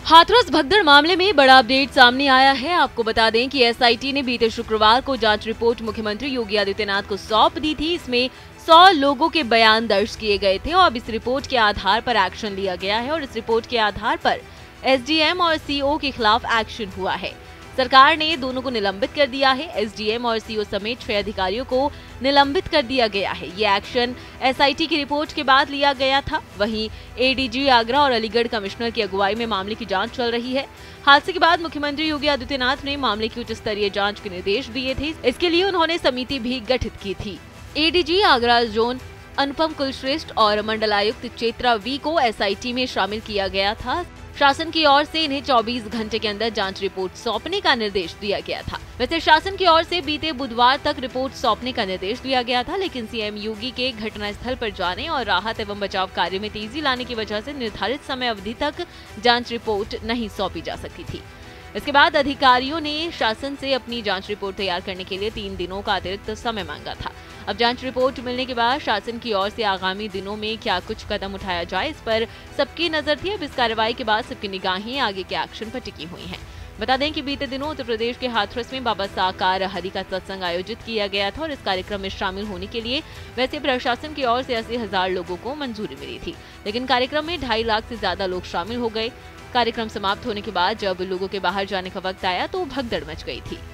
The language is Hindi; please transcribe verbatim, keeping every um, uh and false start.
हाथरस भगदड़ मामले में बड़ा अपडेट सामने आया है। आपको बता दें कि एसआईटी ने बीते शुक्रवार को जांच रिपोर्ट मुख्यमंत्री योगी आदित्यनाथ को सौंप दी थी। इसमें सौ लोगों के बयान दर्ज किए गए थे और अब इस रिपोर्ट के आधार पर एक्शन लिया गया है और इस रिपोर्ट के आधार पर एसडीएम और सीओ के खिलाफ एक्शन हुआ है। सरकार ने दोनों को निलंबित कर दिया है। एसडीएम और सीओ समेत छह अधिकारियों को निलंबित कर दिया गया है। ये एक्शन एसआईटी की रिपोर्ट के बाद लिया गया था। वहीं एडीजी आगरा और अलीगढ़ कमिश्नर की अगुवाई में मामले की जांच चल रही है। हादसे के बाद मुख्यमंत्री योगी आदित्यनाथ ने मामले की उच्च स्तरीय जांच के निर्देश दिए थे। इसके लिए उन्होंने समिति भी गठित की थी। एडीजी आगरा जोन अनुपम कुलश्रेष्ठ और मंडलायुक्त चेत्रा वी को एसआईटी में शामिल किया गया था। शासन की ओर से इन्हें चौबीस घंटे के अंदर जांच रिपोर्ट सौंपने का निर्देश दिया गया था। वैसे शासन की ओर से बीते बुधवार तक रिपोर्ट सौंपने का निर्देश दिया गया था, लेकिन सीएम योगी के घटनास्थल पर जाने और राहत एवं बचाव कार्य में तेजी लाने की वजह से निर्धारित समय अवधि तक जांच रिपोर्ट नहीं सौंपी जा सकती थी। इसके बाद अधिकारियों ने शासन से अपनी जांच रिपोर्ट तैयार करने के लिए तीन दिनों का अतिरिक्त समय मांगा था। अब जांच रिपोर्ट मिलने के बाद शासन की ओर से आगामी दिनों में क्या कुछ कदम उठाया जाए, इस पर सबकी नजर थी। अब इस कार्रवाई के बाद सबकी निगाहें आगे के एक्शन पर टिकी हुई हैं। बता दें कि बीते दिनों उत्तर प्रदेश के हाथरस में बाबा साकार हरि का सत्संग आयोजित किया गया था और इस कार्यक्रम में शामिल होने के लिए वैसे प्रशासन की ओर से अस्सी हजार लोगों को मंजूरी मिली थी, लेकिन कार्यक्रम में ढाई लाख से ज्यादा लोग शामिल हो गए। कार्यक्रम समाप्त होने के बाद जब लोगों के बाहर जाने का वक्त आया तो भगदड़ मच गई थी।